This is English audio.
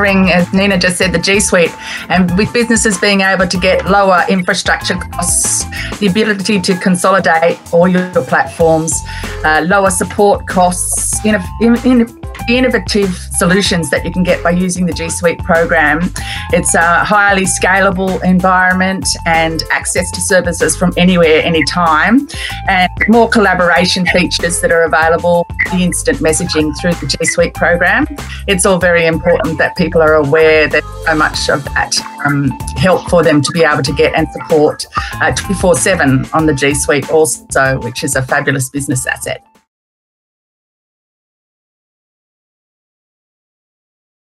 offering, as Nina just said, the G Suite, and with businesses being able to get lower infrastructure costs, the ability to consolidate all your platforms, lower support costs, innovative solutions that you can get by using the G Suite program. It's a highly scalable environment and access to services from anywhere, anytime, and more collaboration features that are available, the instant messaging through the G Suite program. It's all very important that people are aware that so much of that help for them to be able to get and support 24/7 on the G Suite also, which is a fabulous business asset.